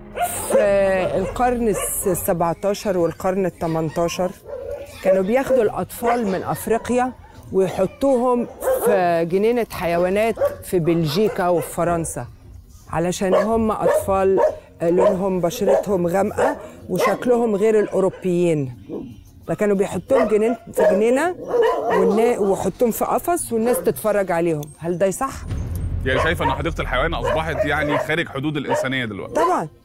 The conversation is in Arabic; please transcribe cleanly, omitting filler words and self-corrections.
في القرن ال17 والقرن ال18 كانوا بياخدوا الأطفال من أفريقيا ويحطوهم في جنينة حيوانات في بلجيكا وفي فرنسا، علشان هم أطفال لونهم بشرتهم غامقة وشكلهم غير الأوروبيين، فكانوا بيحطوهم في جنينة ويحطوهم في قفص والناس تتفرج عليهم. هل ده صح؟ يعني شايفة إن حديقة الحيوان أصبحت يعني خارج حدود الإنسانية دلوقتي؟ طبعاً.